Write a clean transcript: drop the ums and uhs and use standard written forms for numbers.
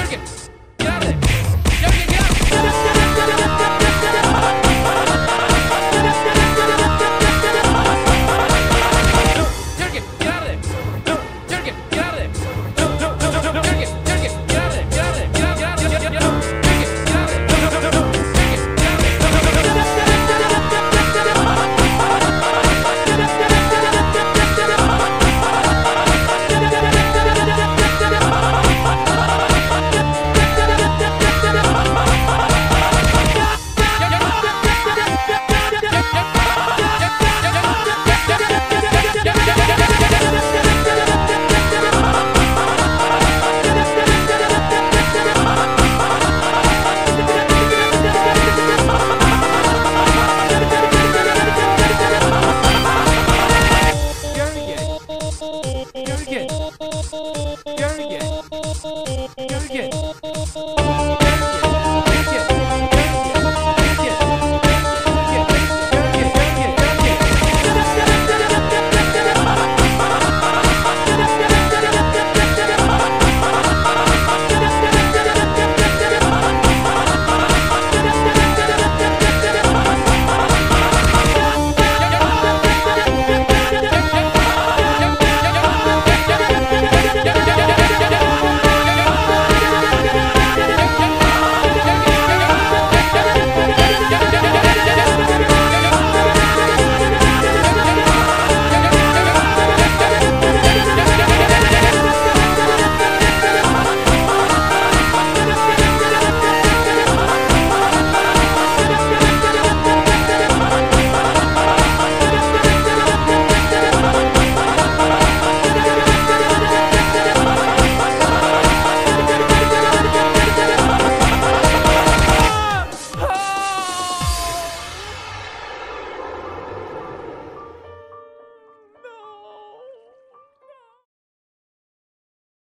Jürgen, get out of there. Jürgen, get out. Jürgen, get out of there. Jürgen, get out of there. Jürgen, get out of there. Get out of there. Get out, get out, get out, get out. Jürgen, get out of there. Jürgen, get out of there. Jürgen! Jürgen! Jürgen!